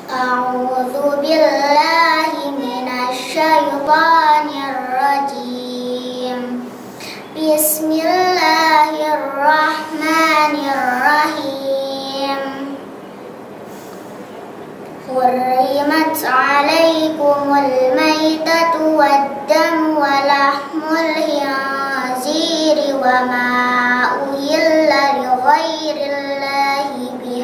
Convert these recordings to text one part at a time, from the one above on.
أعوذ بالله من الشيطان الرجيم. بسم الله الرحمن الرحيم. حرمت عليكم الميتة والدم ولحم الخنزير وما أهل لغير الله به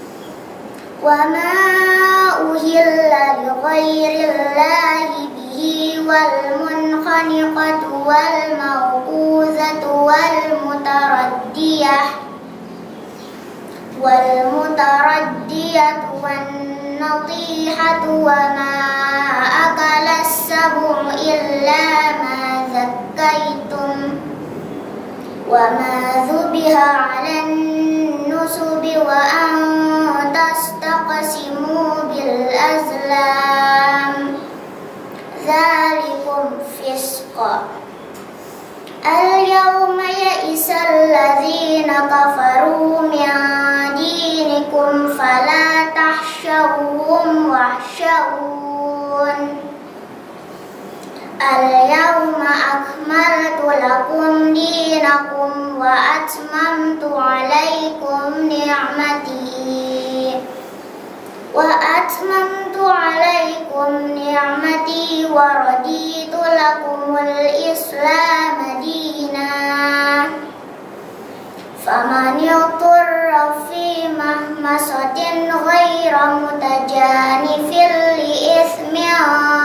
والمنخنقة والموقوذة والمتردية والنطيحة وما أكل السبع إلا ما ذكيتم وما ذبح على النصب وأن تستقسموا بالأزلام ذلكم فسق. اليوم يئس الذين كفروا من دينكم فلا تخشوهم واخشون. اليوم أكملت لكم دينكم وأتممت عليكم نعمتي ورضيت لكم الإسلام دينا. فمن اضطر في مخمصة غير متجانف لإثم